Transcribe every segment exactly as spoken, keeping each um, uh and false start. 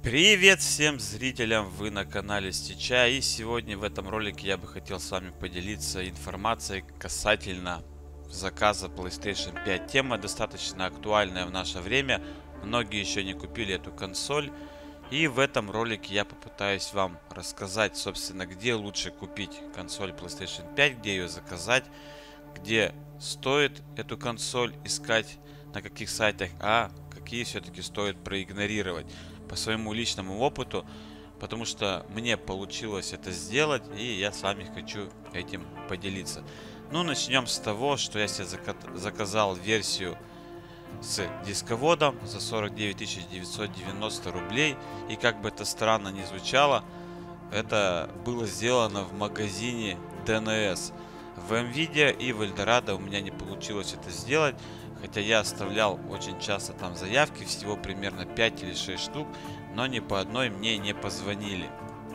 Привет всем зрителям, вы на канале Стича, и сегодня в этом ролике я бы хотел с вами поделиться информацией касательно заказа PlayStation пять. Тема достаточно актуальная в наше время, многие еще не купили эту консоль, и в этом ролике я попытаюсь вам рассказать, собственно, где лучше купить консоль PlayStation пять, где ее заказать, где стоит эту консоль искать, на каких сайтах, а какие все-таки стоит проигнорировать. По своему личному опыту, потому что мне получилось это сделать, и я с вами хочу этим поделиться. Ну, начнем с того, что я себе заказал версию с дисководом за сорок девять тысяч девятьсот девяносто рублей, и как бы это странно ни звучало, это было сделано в магазине ди эн эс. В Nvidia и в Eldorado у меня не получилось это сделать, хотя я оставлял очень часто там заявки, всего примерно пять или шесть штук, но ни по одной мне не позвонили.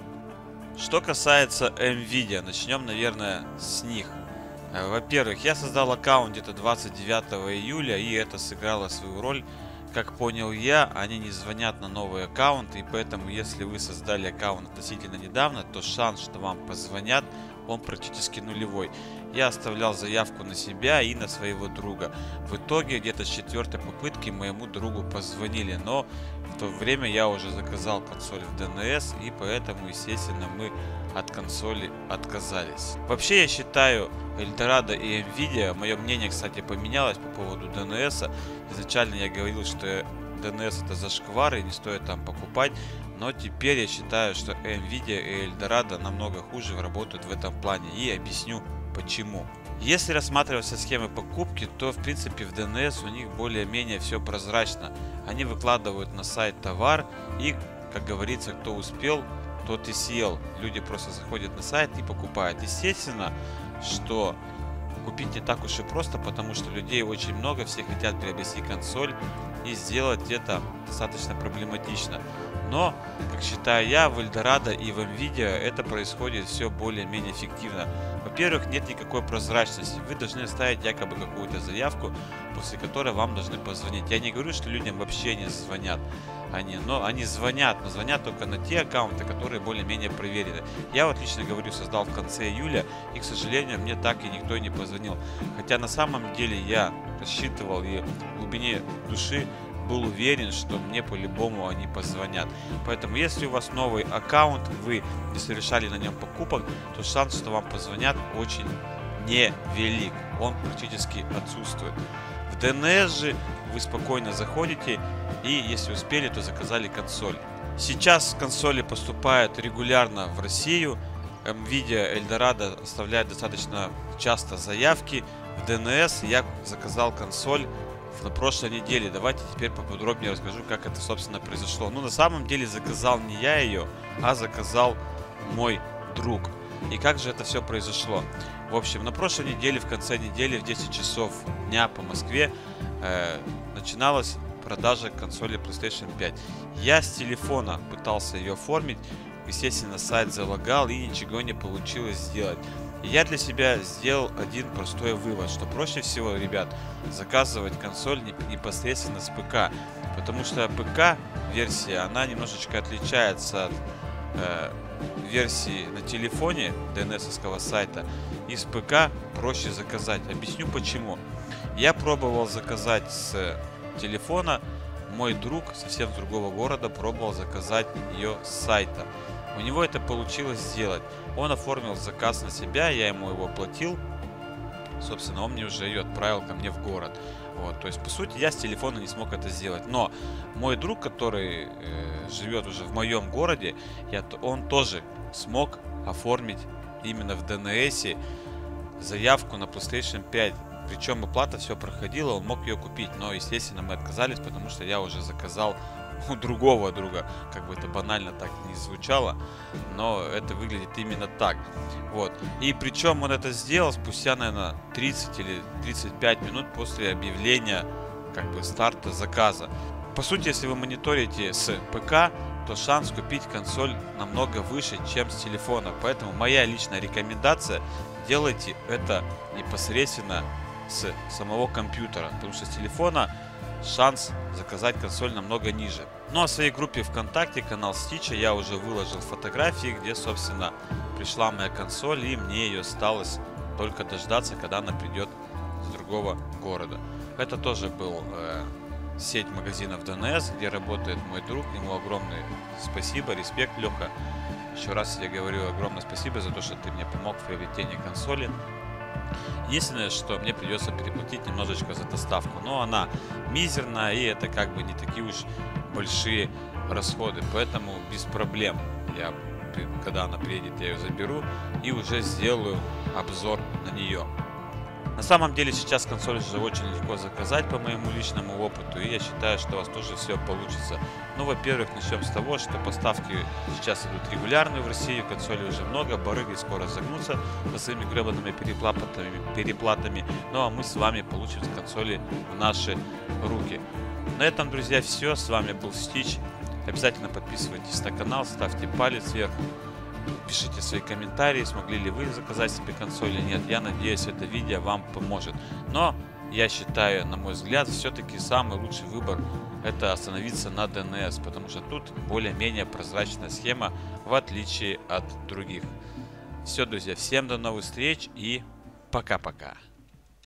Что касается Nvidia, начнем, наверное, с них. Во-первых, я создал аккаунт где-то двадцать девятого июля, и это сыграло свою роль. Как понял я, они не звонят на новый аккаунт, и поэтому, если вы создали аккаунт относительно недавно, то шанс, что вам позвонят, он практически нулевой. Я оставлял заявку на себя и на своего друга. В итоге, где-то с четвертой попытки моему другу позвонили, но в то время я уже заказал консоль в ди эн эс, и поэтому, естественно, мы от консоли отказались. Вообще, я считаю, Eldorado и Nvidia, мое мнение, кстати, поменялось по поводу ди эн эс. Изначально я говорил, что ди эн эс это зашквар и не стоит там покупать, но теперь я считаю, что Nvidia и Eldorado намного хуже работают в этом плане, и объясню почему. Если рассматривать со схемы покупки, то в принципе в ди эн эс у них более-менее все прозрачно. Они выкладывают на сайт товар, и, как говорится, кто успел, тот и съел. Люди просто заходят на сайт и покупают. Естественно, что купить не так уж и просто, потому что людей очень много, все хотят приобрести консоль, и сделать это достаточно проблематично. Но, как считаю я, в Eldorado и в Nvidia это происходит все более-менее эффективно. Во-первых, нет никакой прозрачности. Вы должны оставить якобы какую-то заявку, после которой вам должны позвонить. Я не говорю, что людям вообще не звонят. Они, но они звонят, но звонят только на те аккаунты, которые более-менее проверены. Я вот лично говорю, создал в конце июля, и, к сожалению, мне так и никто не позвонил. Хотя на самом деле я рассчитывал и в глубине души был уверен, что мне по-любому они позвонят. Поэтому, если у вас новый аккаунт, вы не совершали на нем покупок, то шанс, что вам позвонят, очень невелик. Он практически отсутствует. В ди эн эс же вы спокойно заходите и, если успели, то заказали консоль. Сейчас консоли поступают регулярно в Россию. Nvidia, Eldorado оставляют достаточно часто заявки. В ди эн эс я заказал консоль на прошлой неделе. Давайте теперь поподробнее расскажу, как это, собственно, произошло. Ну, на самом деле, заказал не я ее, а заказал мой друг. И как же это все произошло? В общем, на прошлой неделе, в конце недели, в десять часов дня по Москве, э, начиналась продажа консоли PlayStation пять. Я с телефона пытался ее оформить. Естественно, сайт залагал, и ничего не получилось сделать. И я для себя сделал один простой вывод, что проще всего, ребят, заказывать консоль непосредственно с ПК. Потому что ПК-версия, она немножечко отличается от э, версии на телефоне ди эн эс-овского сайта. И с ПК проще заказать. Объясню почему. Я пробовал заказать с телефона, мой друг совсем с другого города пробовал заказать ее с сайта. У него это получилось сделать. Он оформил заказ на себя, я ему его оплатил. Собственно, он мне уже ее отправил ко мне в город. Вот, то есть, по сути, я с телефона не смог это сделать. Но мой друг, который э, живет уже в моем городе, я, он тоже смог оформить именно в ди эн эс заявку на PlayStation пять. Причем оплата все проходила, он мог ее купить. Но, естественно, мы отказались, потому что я уже заказал у другого друга. Как бы это банально так не звучало, но это выглядит именно так. Вот. И причем он это сделал спустя, наверное, тридцать или тридцать пять минут после объявления как бы старта заказа. По сути, если вы мониторите с ПК, то шанс купить консоль намного выше, чем с телефона. Поэтому моя личная рекомендация: делайте это непосредственно с самого компьютера, потому что с телефона шанс заказать консоль намного ниже. Ну а в своей группе ВКонтакте, канал Стича, я уже выложил фотографии, где, собственно, пришла моя консоль, и мне ее осталось только дождаться, когда она придет с другого города. Это тоже был э, сеть магазинов ди эн эс, где работает мой друг. Ему огромное спасибо, респект, Леха. Еще раз я говорю огромное спасибо за то, что ты мне помог в приобретении консоли. Единственное, что мне придется переплатить немножечко за доставку, но она мизерная, и это как бы не такие уж большие расходы, поэтому без проблем я, когда она приедет, я ее заберу и уже сделаю обзор на нее. На самом деле сейчас консоль уже очень легко заказать по моему личному опыту, и я считаю, что у вас тоже все получится. Ну, во-первых, начнем с того, что поставки сейчас идут регулярные в Россию, консолей уже много, барыги скоро загнутся со своими гребаными переплатами, переплатами, ну а мы с вами получим консоли в наши руки. На этом, друзья, все. С вами был Стич. Обязательно подписывайтесь на канал, ставьте палец вверх. Пишите свои комментарии, смогли ли вы заказать себе консоль или нет. Я надеюсь, это видео вам поможет. Но я считаю, на мой взгляд, все-таки самый лучший выбор это остановиться на ди эн эс, потому что тут более-менее прозрачная схема, в отличие от других. Все, друзья, всем до новых встреч и пока-пока.